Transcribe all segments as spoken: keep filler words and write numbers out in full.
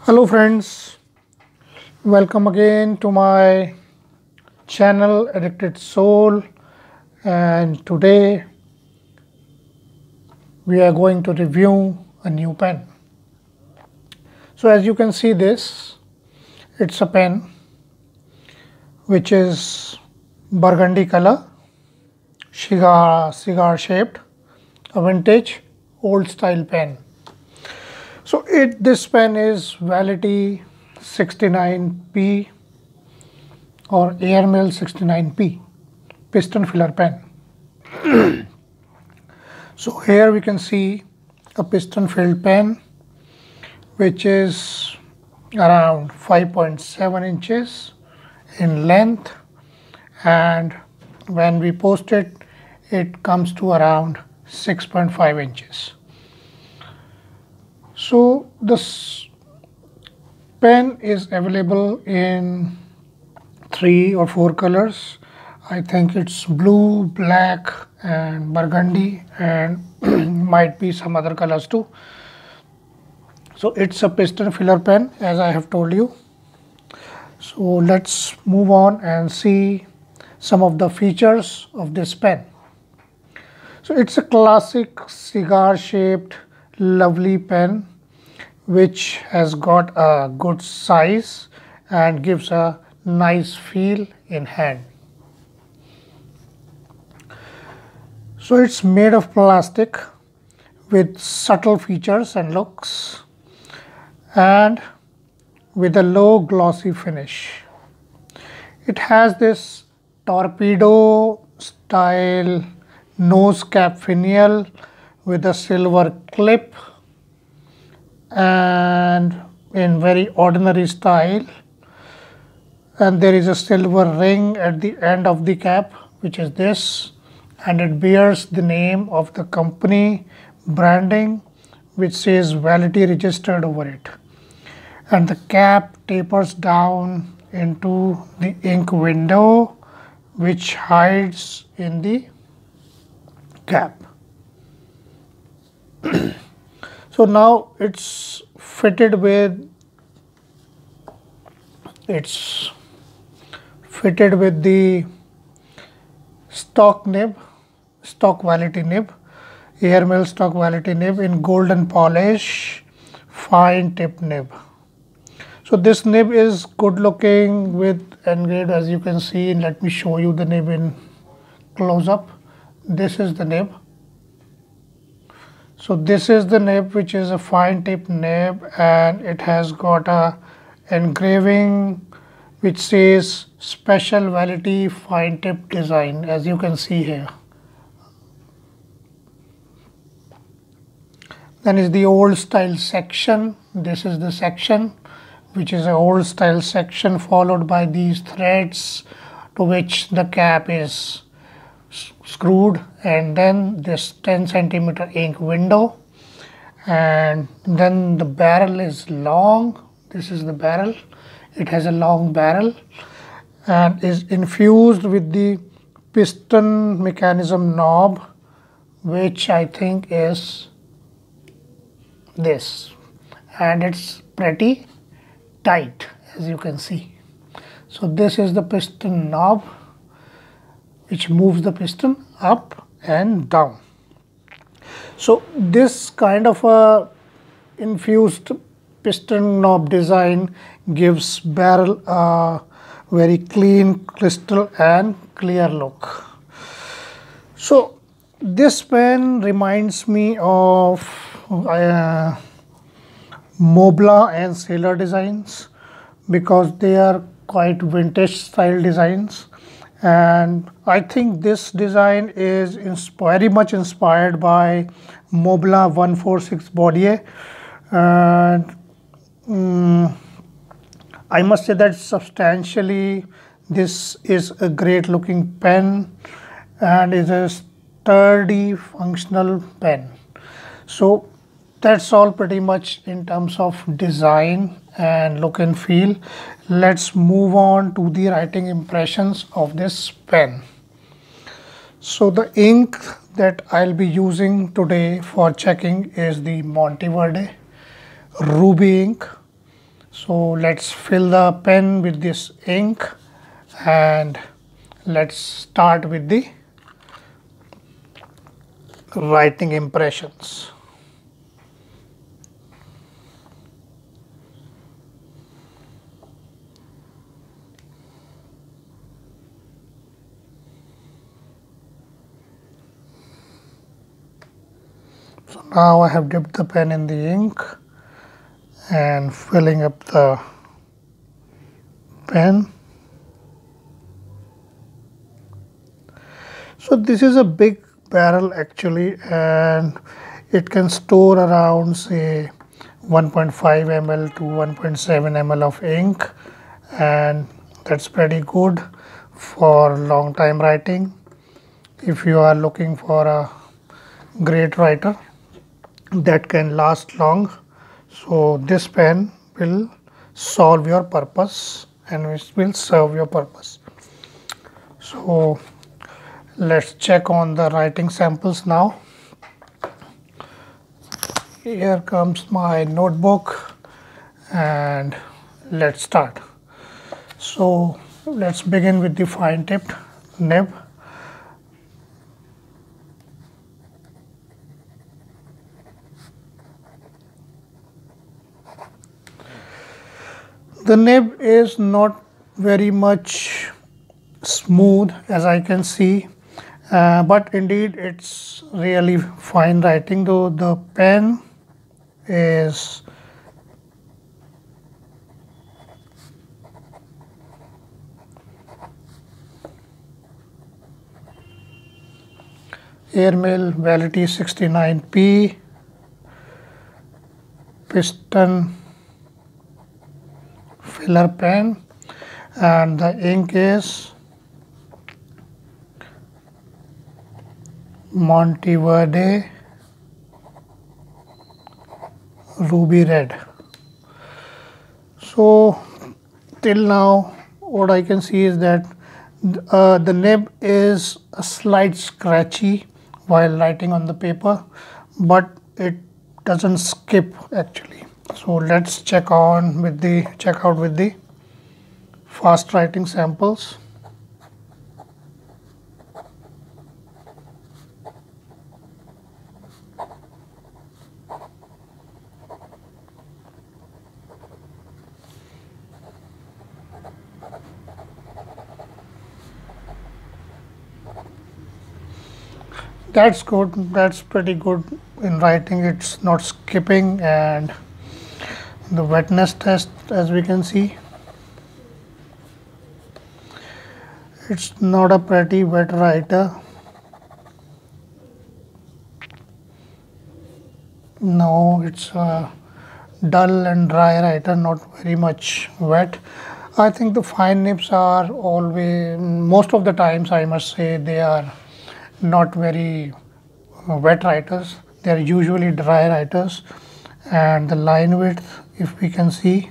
Hello friends, welcome again to my channel Addicted Soul, and today we are going to review a new pen. So as you can see this, it's a pen which is burgundy color, cigar, cigar shaped, a vintage old style pen. So it this pen is Vality sixty-nine P or Airmail sixty-nine P piston filler pen. So here we can see a piston filled pen which is around five point seven inches in length, and when we post it, it comes to around six point five inches. So this pen is available in three or four colors. I think it's blue, black and burgundy, and might be some other colors too. So it's a piston filler pen, as I have told you. So let's move on and see some of the features of this pen. So it's a classic cigar shaped lovely pen which has got a good size and gives a nice feel in hand. So it's made of plastic with subtle features and looks and with a low glossy finish. It has this torpedo style nose cap finial with a silver clip and in very ordinary style, and there is a silver ring at the end of the cap, which is this, and it bears the name of the company branding which says Vality registered over it, and the cap tapers down into the ink window which hides in the cap. So now it's fitted with it's fitted with the stock nib, stock Vality nib, Airmail stock Vality nib in golden polish, fine tip nib. So this nib is good looking with engraved, as you can see. Let me show you the nib in close up. This is the nib. So this is the nib, which is a fine tip nib, and it has got a engraving which says Special Vality fine tip design, as you can see here. Then is the old style section. This is the section which is an old style section, followed by these threads to which the cap is screwed, and then this ten centimeter ink window, and then the barrel is long. This is the barrel. It has a long barrel and is infused with the piston mechanism knob, which I think is this, and it's pretty tight, as you can see. So this is the piston knob which moves the piston up and down. So this kind of a infused piston knob design gives barrel a very clean, crystal and clear look. So this pen reminds me of uh, Mobla and Sailor designs, because they are quite vintage style designs, and I think this design is very much inspired by Mobla one forty-six Baudier, and um, I must say that substantially this is a great looking pen and is a sturdy functional pen. So that's all pretty much in terms of design and look and feel. Let's move on to the writing impressions of this pen. So the ink that I'll be using today for checking is the Monteverde Ruby ink, So let's fill the pen with this ink and let's start with the writing impressions. So now I have dipped the pen in the ink and filling up the pen. So this is a big barrel actually, and it can store around say one point five milliliters to one point seven milliliters of ink, and that's pretty good for long time writing. If you are looking for a great writer that can last long, so this pen will solve your purpose and it will serve your purpose. So let's check on the writing samples now. Here comes my notebook and let's start. So let's begin with the fine tipped nib. The nib is not very much smooth as I can see, uh, but indeed it's really fine writing, though the pen is Airmail Validity sixty-nine P, piston filler pen, and the ink is Monteverde Ruby Red. So till now what I can see is that uh, the nib is a slight scratchy while writing on the paper, but it doesn't skip actually. So let's check on with the check out with the fast writing samples. That's good, that's pretty good in writing, it's not skipping. And the wetness test, as we can see, it's not a pretty wet writer. No, it's a dull and dry writer, not very much wet. I think the fine nibs are always, most of the times I must say, they are not very uh, wet writers, they are usually dry writers. And the line width, if we can see,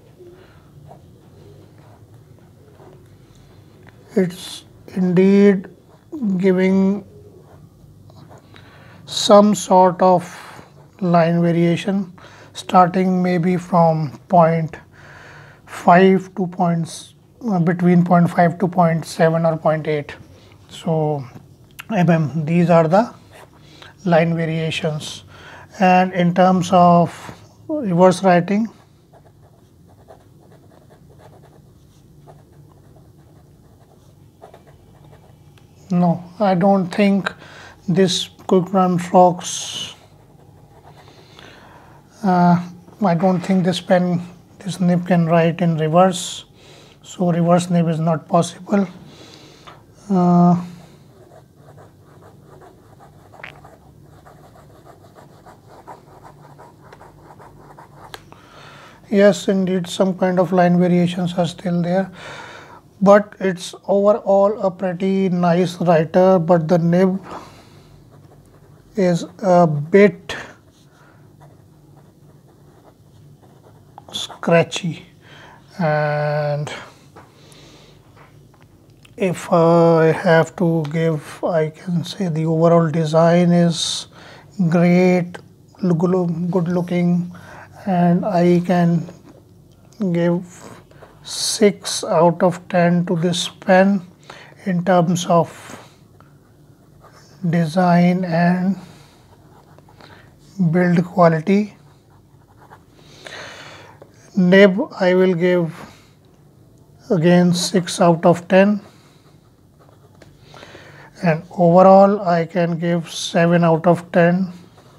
it's indeed giving some sort of line variation, starting maybe from point five to points uh, between point five to point seven or point eight. So mm, these are the line variations. And in terms of reverse writing, no, I don't think this Quick Run Fox, uh, I don't think this pen, this nib can write in reverse, so reverse nib is not possible. Uh, yes, indeed, some kind of line variations are still there, but it's overall a pretty nice writer. But the nib is a bit scratchy, and if I have to give, I can say the overall design is great, good looking, and I can give six out of ten to this pen in terms of design and build quality. Nib I will give again six out of ten, and overall I can give seven out of ten.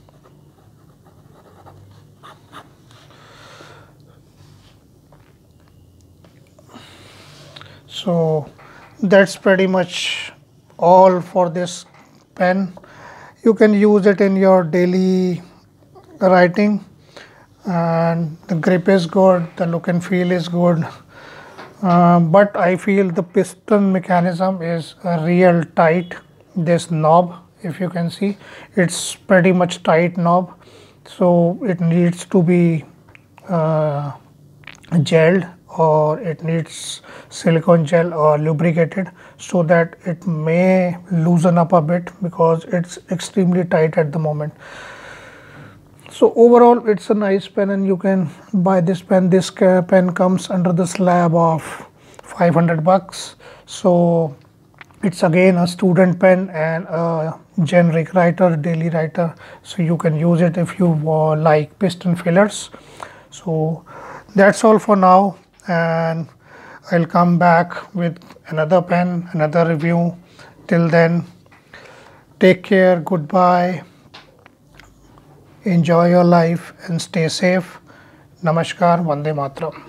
So that's pretty much all for this pen. You can use it in your daily writing, and the grip is good, the look and feel is good, uh, but I feel the piston mechanism is a real tight. This knob, if you can see, it's pretty much tight knob, so it needs to be uh, gelled, or it needs silicone gel or lubricated, so that it may loosen up a bit, because it's extremely tight at the moment. So overall it's a nice pen, and you can buy this pen. This pen comes under the slab of five hundred bucks. So it's again a student pen and a generic writer, daily writer, so you can use it if you uh, like piston fillers. So that's all for now, and I'll come back with another pen, another review. Till then, take care, goodbye, enjoy your life and stay safe. Namaskar, Vande Mataram.